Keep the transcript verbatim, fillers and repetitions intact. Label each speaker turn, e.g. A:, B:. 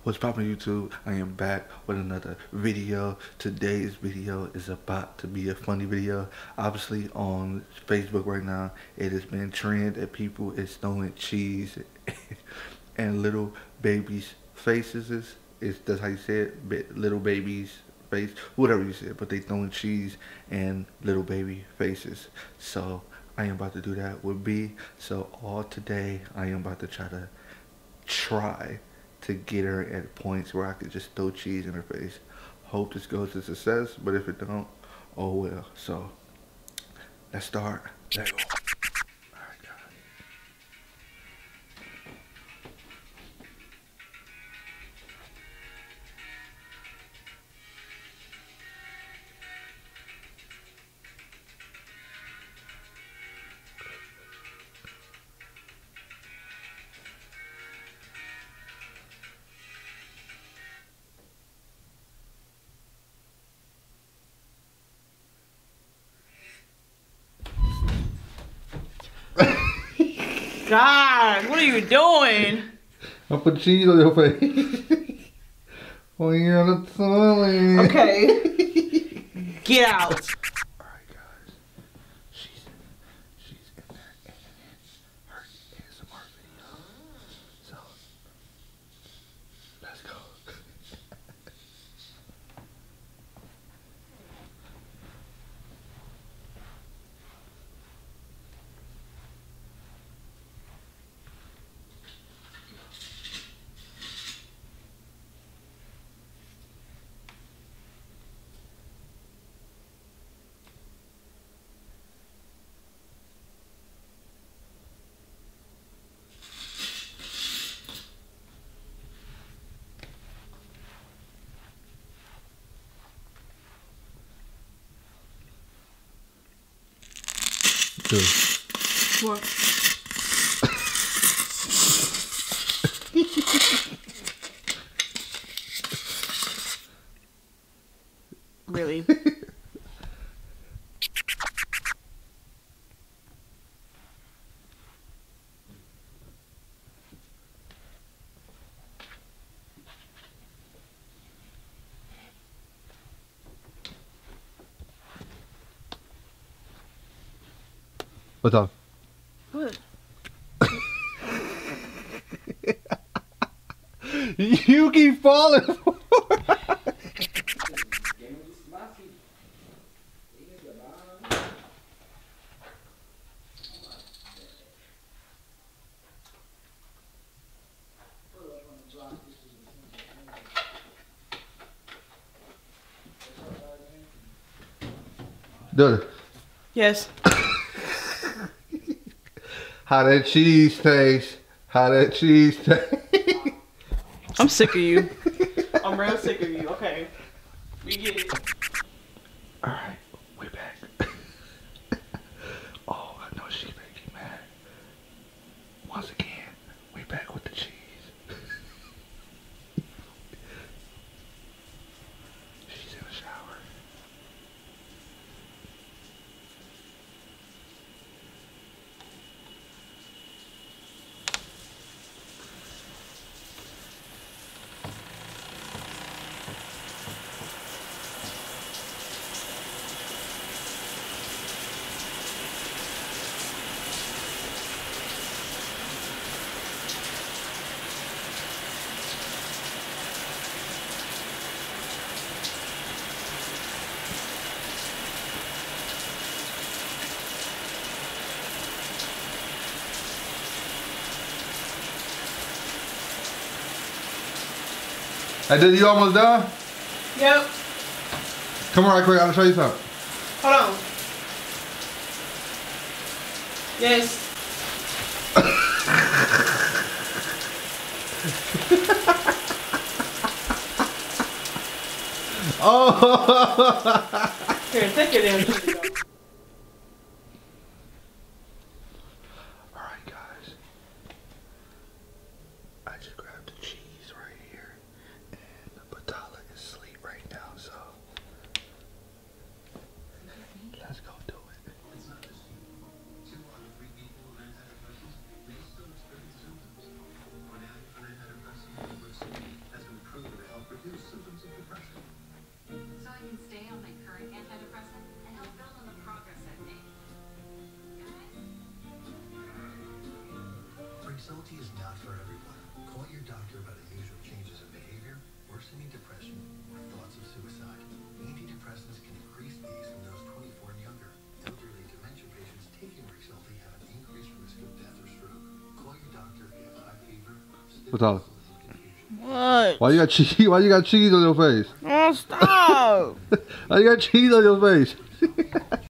A: What's poppin' YouTube? I am back with another video. Today's video is about to be a funny video. Obviously on Facebook right now, it has been trend that people is throwing cheese and little babies' faces. Is, is that's how you say it? Ba- little babies' face, whatever you said, but they throwing cheese and little baby faces. So I am about to do that with B. So all today I am about to try to try to get her at points where I could just throw cheese in her face. Hope this goes to success, but if it don't, oh well. So let's start. Let's go. Alright, guys.
B: God, what are you doing?
A: I put cheese on your face. Oh, you're on the toilet.
B: Okay. Get out.
A: Alright, guys. She's she's in there editing her A S M R video. So let's go. Good.
B: What? Really?
A: What's up?
B: What?
A: You keep falling. Dude,
B: Yes.
A: how that cheese tastes? How that cheese tastes?
B: I'm sick of you. I'm real sick of you. Okay. We get it.
A: All right, we're back. Oh, I know she's gonna get mad. Once again, we're back with the cheese. She's in the shower. Hey, did you almost done?
B: Yep.
A: Come on right quick, I'll show you something.
B: Hold on. Yes.
A: Oh!
B: Here, take it in.
A: Alright guys, I just grabbed the cheese right here and Batala is asleep right now, so let's go do it.
C: reduce symptoms of depression.
D: So I can stay on my current antidepressant and help build on the progress I've made.
C: Rexulti is not for everyone. Call your doctor about unusual changes in behavior, worsening depression, or thoughts of suicide. Antidepressants can increase these in those twenty-four and younger. Elderly dementia patients taking Rexulti have an increased risk of death or stroke. Call your doctor if you have high fever,
A: What's up?
C: confusion.
B: What?
A: Why you got cheese? Why you got cheese on your face?
B: Oh, stop.
A: Why you got cheese on your face?